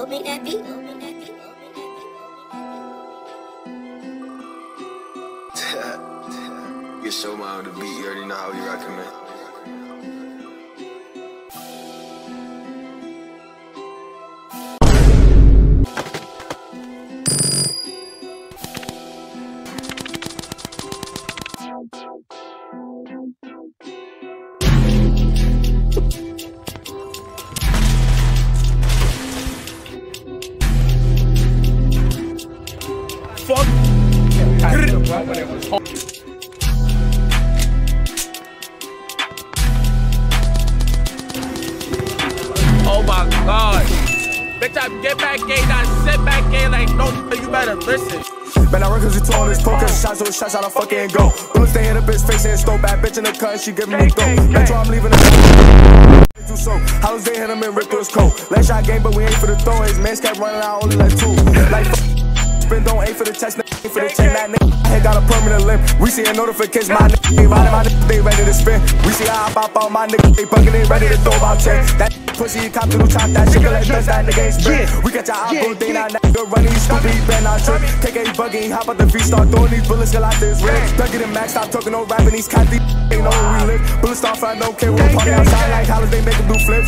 make that beat. You show me how to beat, you already know how we rockin', man. Fuck. Oh my God. Bitch, I get back gay, not sit back gay like no, you better listen. Man, I run cause we tall this poker shots, so shots out, I fucking go. Bullets, they hit a bitch face and stole bad bitch in the cut, she giving me dope. Metro, I'm leaving the do so. House they hit him and rip through his coat. Last shot game, but we ain't for the throw. His mans kept running out, only like 2. Like, spin, don't aim for the chest, aim for the chain. That nigga head got a permanent limp. We see a notification, my nigga ain't riding, my nigga, they ready to spin. We see how I pop out, my nigga, they bugging, they ready to throw about checks. That pussy, he cop to the top, that shit collect dust, that nigga ain't spin. We got your eyebrow, they not nigga running, he's stupid, he better not trip. Take a buggy, hop out the feet, start throwing these bullets, get out this rig. Plug it in max, stop talking, no rapping, these cats, these ain't know where we live. Bullets start flying, don't care, we'll party outside like hollers, they make them do flips.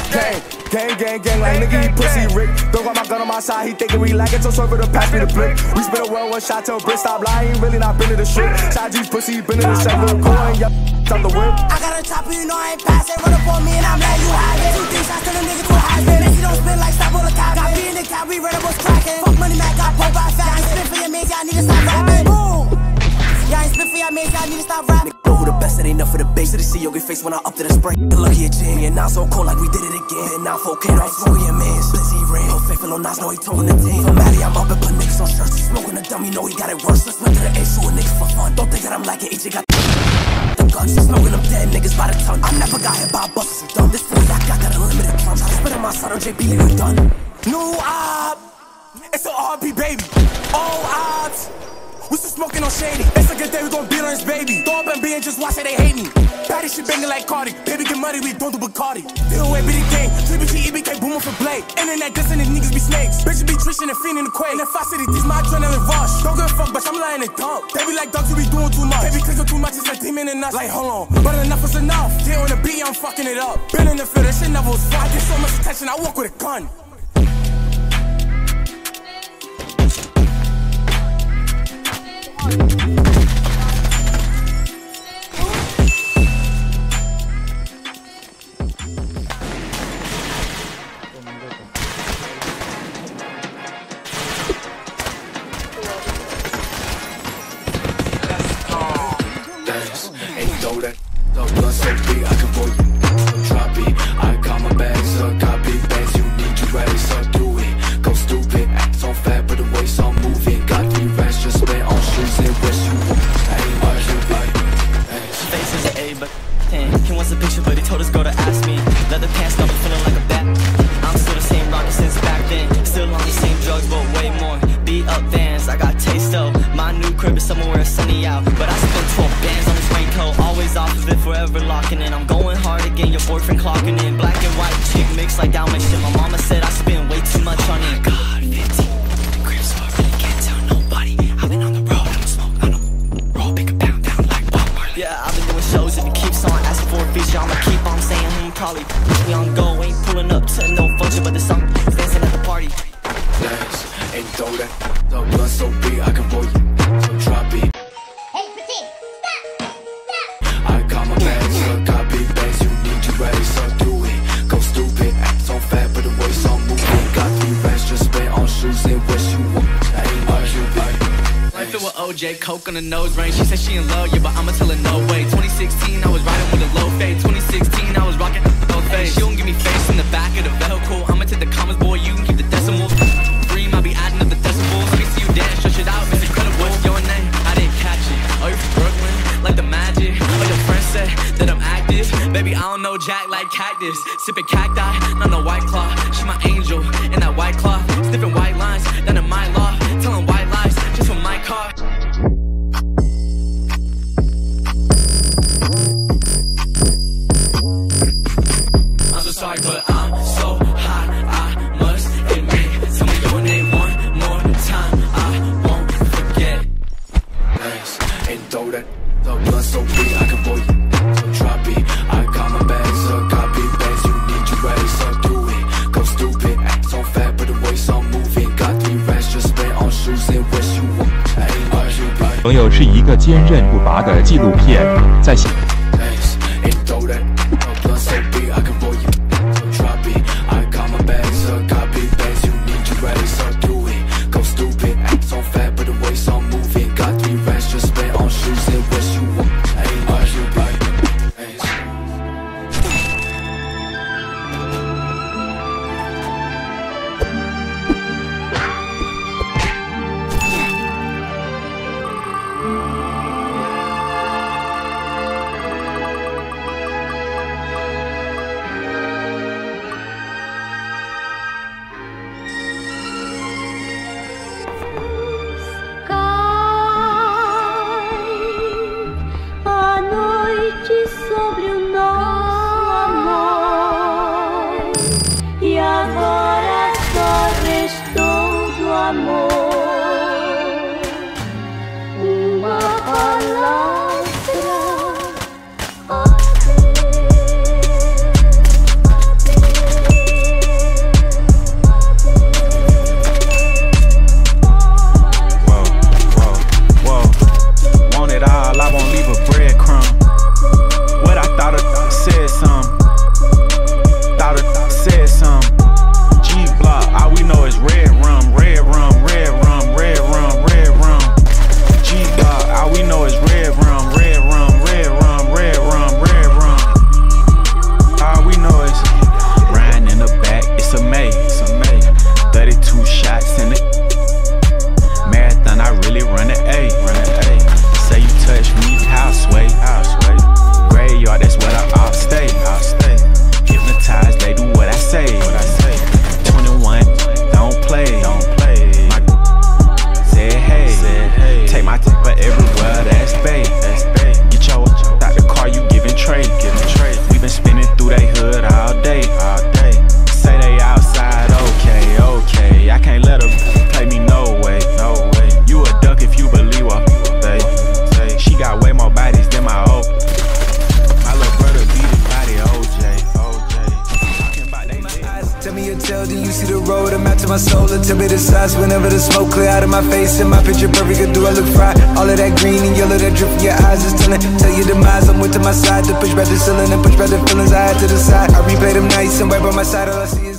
Gang, like nigga, he pussy Rick. Don't got my gun on my side, he thinking we like it, so serve to pass me the blick. We spit a well, one shot till Brit stop lying, really not been to the shit. Side G's pussy, been in the set, little coin, on the whip. I got a chopper, you know I ain't passing. Run up on me and I'm like, you have it. 2 3 shots to the nigga to a husband. If you don't spin like stop on the cop. Got me in the cab, we read was cracking. Fuck money, man, got pulled by fat. I ain't spin for your mates, y'all need to stop rapping. Boom. Y'all ain't spin for your mates, y'all need to stop rapping. Who the best, it ain't enough for the base. City see your good face when I up to the spray. Lucky a G, and now so cold like we did it again. And now 4K, right smoke your mans. Blizzy ring, no faithful, no nice, no he told the team. For Maddie, I'm up and put niggas on shirts. He smoking a dummy, know he got it worse. Let's went to the A, shoot a nigga for fun. Don't think that I'm like an AJ, got the guns. Smoking them dead niggas by the ton. I never got hit by buses, dumb. This fool I got unlimited drums. I spit on my son on JB, leave it done. New op, it's an RP baby. All ops. We still smoking on shady. It's a good day, we gon' beat on his baby. Throw up and be and just watch it, they hate me. Patty shit banging like Cardi. Baby get money, we don't do Bacardi. Deal away, be the game. TBT, EBK, booming for Blade. Internet dissing, these niggas be snakes. Bitches be trishing and fiending the quake. In the 5 City, these my adrenaline rush. Don't give a fuck, but I'm lying in dump. They be like dogs, we be doing too much. They be clicking too much, it's like demon in us. Like, hold on, but enough is enough. Get on the beat, I'm fucking it up. Been in the field, this shit never was fun. I get so much attention, I walk with a gun. Coke on the nose ring. She said she in love, yeah, but I'ma tell her no way. 2016, I was riding with a low fade. 2016, I was rocking no face. She don't give me face in the back of the vehicle. I'ma take the commas, boy, you can keep the decimals. Dream, I'll be adding up the decibels. Let me see you dance, stretch it out, it's incredible. What's your name? I didn't catch it. Oh, you're from Brooklyn, like the magic. Oh, your friend said that I'm active. Baby, I don't know Jack like cactus. Sipping cacti, not no white claw. She my angel in that white cloth. Sniffing white lines, down in my law. Telling white lies just for my car. Sorry, but I'm so hot, I must admit 朋友是一个坚韧不拔的纪录片，在。 My soul and tell me the size whenever the smoke clear out of my face and my picture perfect. Do I look fried? All of that green and yellow that drip from your eyes is telling. Tell your demise, I'm with to my side to push back the ceiling and push back the feelings I had to the side. I replay them nights and right by my side, all I see is